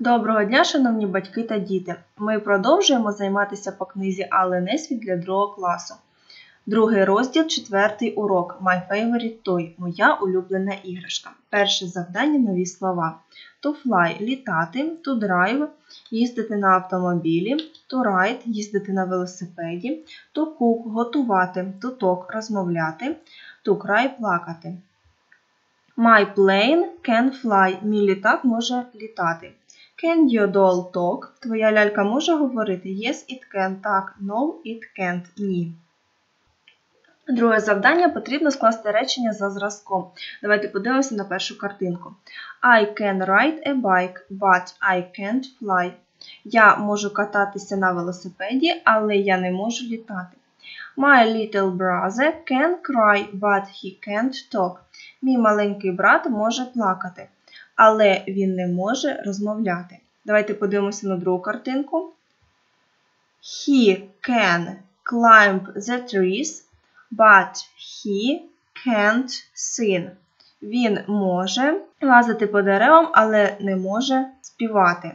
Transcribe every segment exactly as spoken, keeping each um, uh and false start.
Доброго дня, шановні батьки та діти! Ми продовжуємо займатися по книзі Алли Несвіт для другого класу. Другий розділ, четвертий урок. My favorite toy. Моя улюблена іграшка. Перше завдання – нові слова. To fly – літати, to drive – їздити на автомобілі, to ride – їздити на велосипеді, to cook – готувати, to talk – розмовляти, to cry – плакати. My plane can fly. Мій літак може літати. Can your doll talk? Твоя лялька може говорити? Yes, it can. Так. No, it can't. Ні. Друге завдання. Потрібно скласти речення за зразком. Давайте подивимося на першу картинку. I can ride a bike, but I can't fly. Я можу кататися на велосипеді, але я не можу літати. My little brother can cry, but he can't talk. Мій маленький брат може плакати, але він не може розмовляти. Давайте подивимося на другу картинку. He can climb the trees, but he can't sing. Він може лазити по деревам, але не може співати.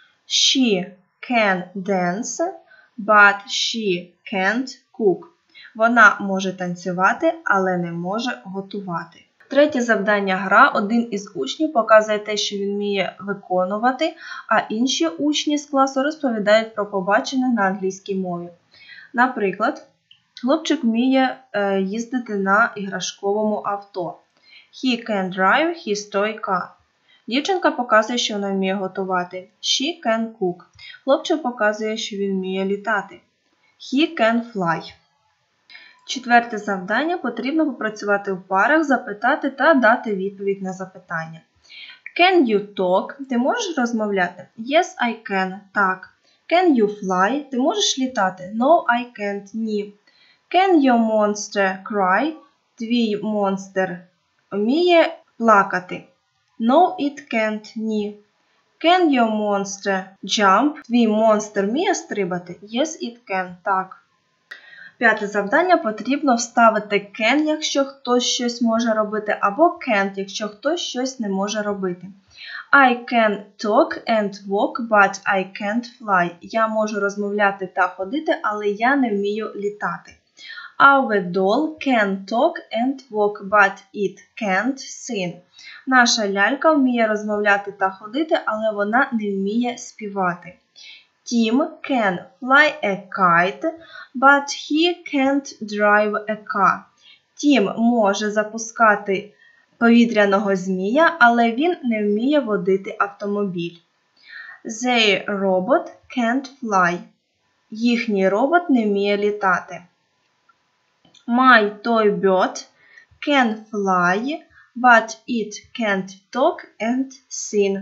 She can dance, but she can't cook. Вона може танцювати, але не може готувати. Третє завдання – гра. Один із учнів показує те, що він вміє виконувати, а інші учні з класу розповідають про побачене на англійській мові. Наприклад, хлопчик вміє е, їздити на іграшковому авто. He can drive his toy car. Дівчинка показує, що вона вміє готувати. She can cook. Хлопчик показує, що він вміє літати. He can fly. Четверте завдання. Потрібно попрацювати в парах, запитати та дати відповідь на запитання. Can you talk? Ти можеш розмовляти? Yes, I can. Так. Can you fly? Ти можеш літати? No, I can't. Ні. Can your monster cry? Твій монстр вміє плакати? No, it can't. Ні. Can your monster jump? Твій монстр вміє стрибати? Yes, it can. Так. П'яте завдання. Потрібно вставити can, якщо хтось щось може робити, або can't, якщо хтось щось не може робити. I can talk and walk, but I can't fly. Я можу розмовляти та ходити, але я не вмію літати. Our doll can talk and walk, but it can't sing. Наша лялька вміє розмовляти та ходити, але вона не вміє співати. Tim can fly a kite, but he can't drive a car. Тім може запускати повітряного змія, але він не вміє водити автомобіль. Their robot can't fly. Їхній робот не вміє літати. My toy bird can fly, but it can't talk and sing.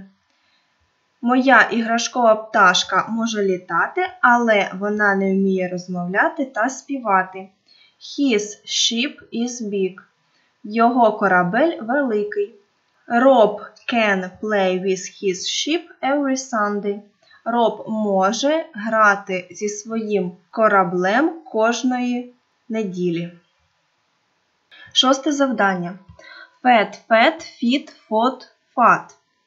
Моя іграшкова пташка може літати, але вона не вміє розмовляти та співати. His ship is big. Його корабель великий. Rob can play with his ship every Sunday. Роб може грати зі своїм кораблем кожної неділі. Шосте завдання. Fat, fat, fit, fat, fat.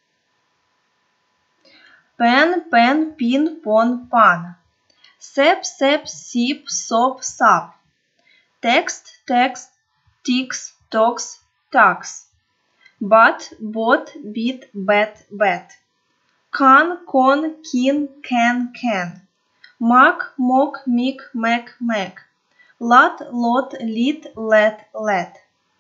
Пен, пен, пін, пон, пан. Сеп, сеп, сіп, соп, сап. Текст, текст, тікс, токс, такс. Бат, бот, біт, бет, бет. Кан, кон, кін, кен, кен. Мак, мок, мік, мек, мек. Лат, лот, літ, лет, лет.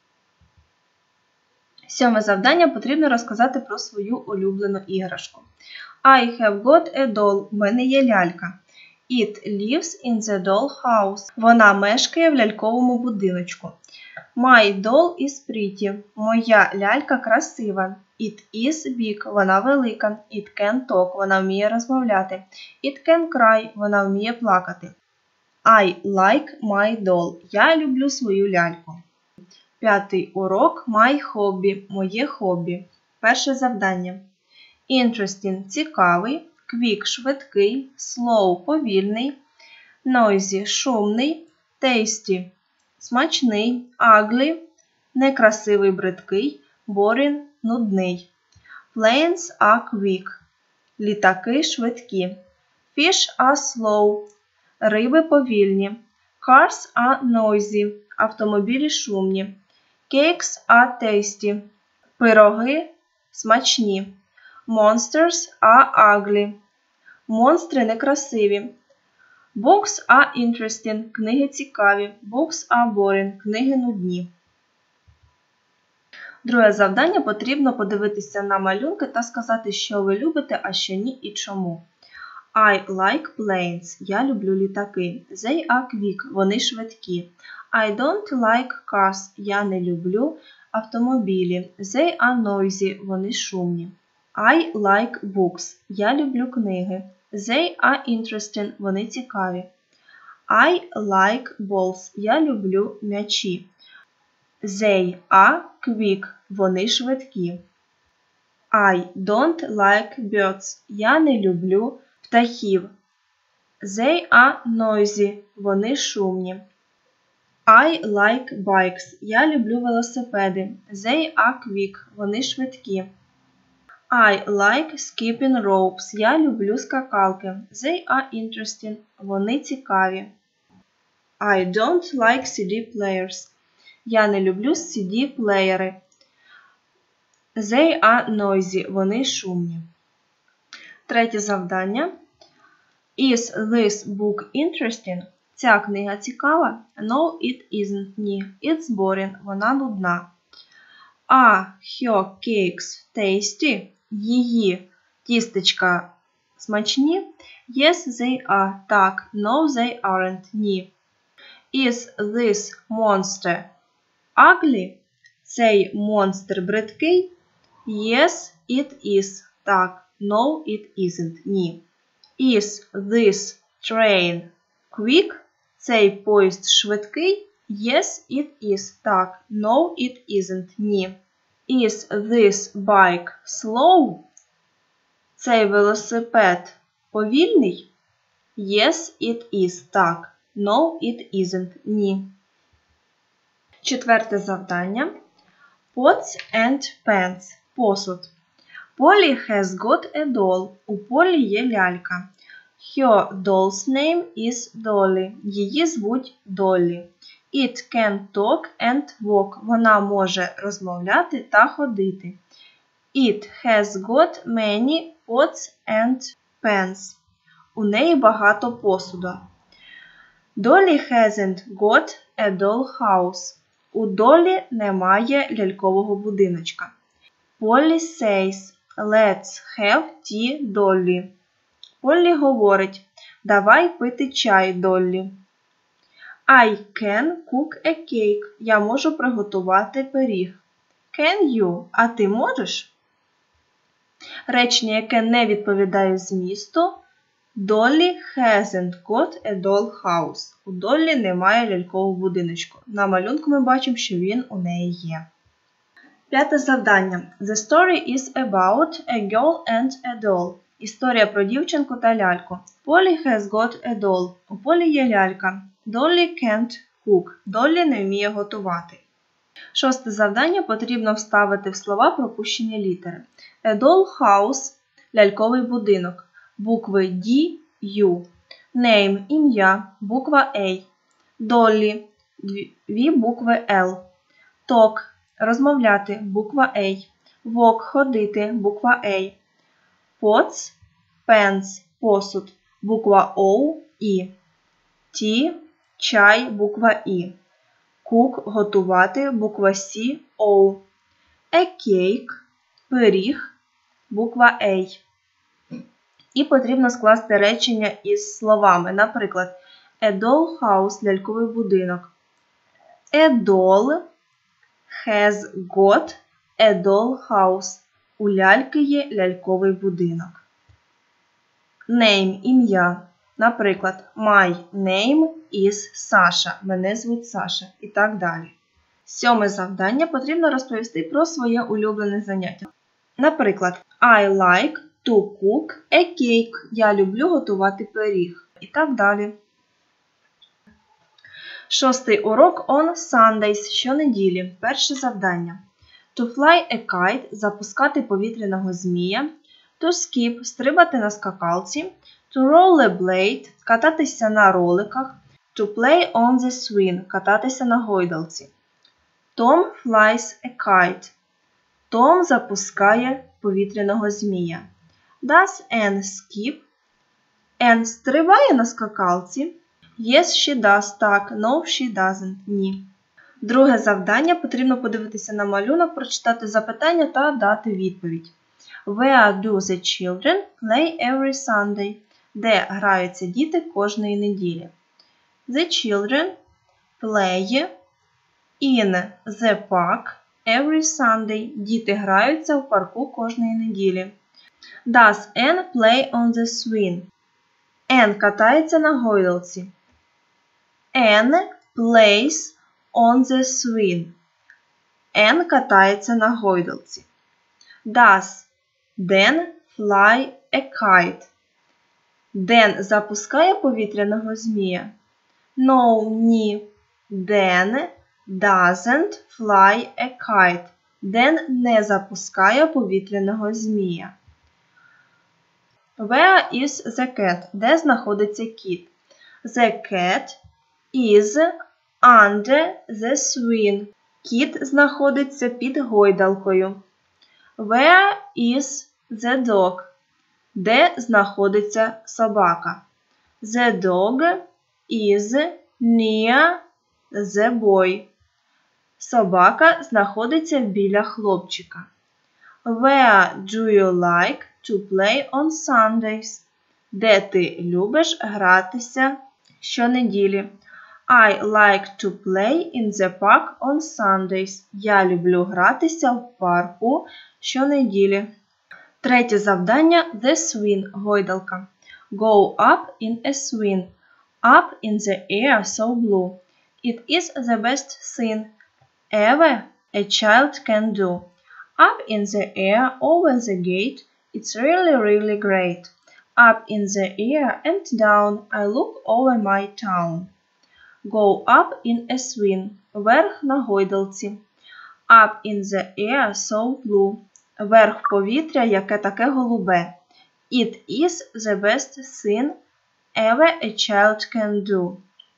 Сьоме завдання. Потрібно розказати про свою улюблену іграшку. I have got a doll. В мене є лялька. It lives in the doll house. Вона мешкає в ляльковому будиночку. My doll is pretty. Моя лялька красива. It is big. Вона велика. It can talk. Вона вміє розмовляти. It can cry. Вона вміє плакати. I like my doll. Я люблю свою ляльку. П'ятий урок. My hobby. Моє хобі. Перше завдання. Interesting – цікавий, quick – швидкий, slow – повільний, noisy – шумний, tasty – смачний, ugly – некрасивий, бридкий, boring – нудний. Planes are quick. Літаки швидкі. Fish are slow. Риби повільні. Cars are noisy. Автомобілі шумні. Cakes are tasty. Пироги смачні. Monsters are ugly. Монстри некрасиві. Books are interesting. Книги цікаві. Books are boring. Книги нудні. Друге завдання. Потрібно подивитися на малюнки та сказати, що ви любите, а що ні і чому. I like planes. Я люблю літаки. They are quick. Вони швидкі. I don't like cars. Я не люблю автомобілі. They are noisy. Вони шумні. I like books. Я люблю книги. They are interesting. Вони цікаві. I like balls. Я люблю м'ячі. They are quick. Вони швидкі. I don't like birds. Я не люблю птахів. They are noisy. Вони шумні. I like bikes. Я люблю велосипеди. They are quick. Вони швидкі. I like skipping ropes. Я люблю скакалки. They are interesting. Вони цікаві. I don't like сі ді players. Я не люблю сі ді-плеєри. They are noisy. Вони шумні. Третє завдання. Is this book interesting? Ця книга цікава? No, it isn't. Ні. It's boring. Вона нудна. Are her cakes tasty? Її тістечка смачні? Yes, they are. Так. No, they aren't. Ні. Is this monster ugly? Цей монстр бридкий? Yes, it is. Так. No, it isn't. Ні. Is this train quick? Цей поїзд швидкий? Yes, it is. Так. No, it isn't. Ні. Is this bike slow? Цей велосипед повільний? Yes, it is. Так. No, it isn't. Ні. Четверте завдання. Pots and pans. Посуд. Polly has got a doll. У Полі є лялька. Her doll's name is Dolly. Її звуть Доллі. It can talk and walk. Вона може розмовляти та ходити. It has got many pots and pans. У неї багато посуду. Dolly hasn't got a dollhouse. У Долі немає лялькового будиночка. Polly says, let's have tea, Dolly. Поллі говорить, давай пити чай, Доллі. I can cook a cake. Я можу приготувати пиріг. Can you? А ти можеш? Речення, яке не відповідає змісту. Dolly hasn't got a dollhouse. У Доллі немає лялькового будиночку. На малюнку ми бачимо, що він у неї є. П'яте завдання. The story is about a girl and a doll. Історія про дівчинку та ляльку. Polly has got a doll. У Полі є лялька. Dolly can't cook. Доллі не вміє готувати. Шосте завдання. Потрібно вставити в слова пропущені літери. A dollhouse – ляльковий будинок. Букви D, U. Name – ім'я. Буква A. Dolly – дві букви L. Talk – розмовляти. Буква A. Walk – ходити. Буква A. Pots, pans – посуд. Буква O, І. Tea – чай. Буква І. Cook – готувати. Буква C, O. A cake – пиріг. Буква A. І потрібно скласти речення із словами. Наприклад, a dollhouse – ляльковий будинок. A doll has got a dollhouse. У ляльки є ляльковий будинок. Name – ім'я. Наприклад, my name is Sasha. Мене звуть Саша. І так далі. Сьоме завдання. Потрібно розповісти про своє улюблене заняття. Наприклад, I like to cook a cake. Я люблю готувати пиріг. І так далі. Шостий урок on Sundays. Щонеділі. Перше завдання. To fly a kite – запускати повітряного змія. To skip – стрибати на скакалці. To rollerblade – кататися на роликах. To play on the swing – кататися на гойдалці. Tom flies a kite. Том запускає повітряного змія. Does Anne skip? Anne стрибає на скакалці. Yes, she does. Так. No, she doesn't. Ні. Друге завдання. Потрібно подивитися на малюнок, прочитати запитання та дати відповідь. Where do the children play every Sunday? Де граються діти кожної неділі? The children play in the park every Sunday. Діти граються в парку кожної неділі. Does Anne play on the swing? Anne катається на гойдалці. Anne plays on the swing. Anne катається на гойдалці. Does Dan fly a kite? Dan запускає повітряного змія. No, ні. Dan doesn't fly a kite. Dan не запускає повітряного змія. Where is the cat? Де знаходиться кіт? The cat is under the swing. Кіт знаходиться під гойдалкою. Where is the dog? Де знаходиться собака? The dog is near the boy. Собака знаходиться біля хлопчика. Where do you like to play on Sundays? Де ти любиш гратися щонеділі? I like to play in the park on Sundays. Я люблю гратися в парку щонеділі. Третє завдання – The swing – гойдалка. Go up in a swing. Up in the air so blue. It is the best thing ever a child can do. Up in the air over the gate. It's really, really great. Up in the air and down. I look over my town. Go up in a swing. Вверх на гойдалці. Up in the air so blue. Вверх повітря, яке таке голубе. It is the best thing ever a child can do.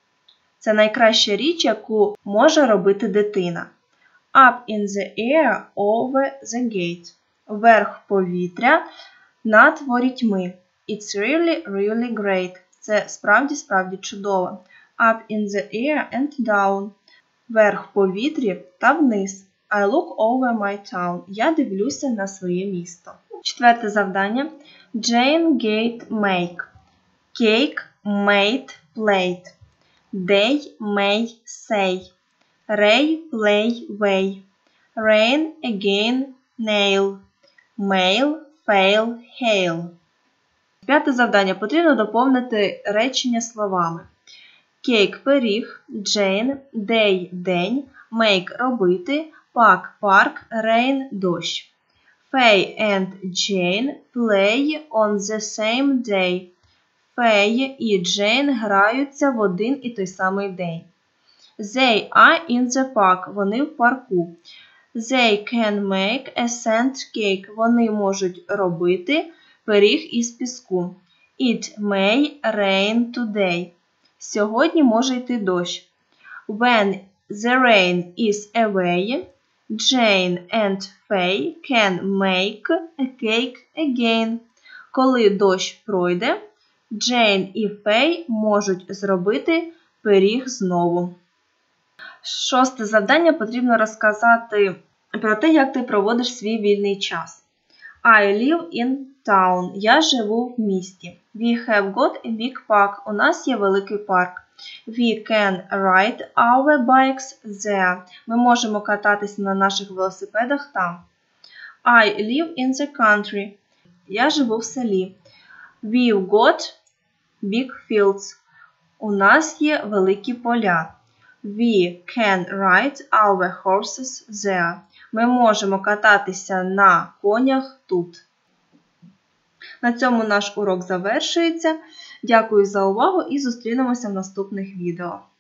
Це найкраща річ, яку може робити дитина. Up in the air over the gate. Вверх повітря над ворітьми. It's really, really great. Це справді-справді чудово. Up in the air and down. Вверх в повітрі та вниз. I look over my town. Я дивлюся на своє місто. Четверте завдання. Jane gate make. Cake made plate. They may say. Ray play way. Rain again nail. Mail fail hail. П'яте завдання. Потрібно доповнити речення словами. Cake – пиріг, Jane – day – день, make – робити, pack – парк, rain – дощ. Faye and Jane play on the same day. Faye і Jane граються в один і той самий день. They are in the park. Вони в парку. They can make a sand cake. Вони можуть робити пиріг із піску. It may rain today. Сьогодні може йти дощ. When the rain is away, Jane and Faye can make a cake again. Коли дощ пройде, Jane і Faye можуть зробити пиріг знову. Шосте завдання. Потрібно розказати про те, як ти проводиш свій вільний час. I live in town. Я живу в місті. We have got a big park. У нас є великий парк. We can ride our bikes there. Ми можемо кататися на наших велосипедах там. I live in the country. Я живу в селі. We've got big fields. У нас є великі поля. We can ride our horses there. Ми можемо кататися на конях тут. На цьому наш урок завершується. Дякую за увагу і зустрінемося в наступних відео.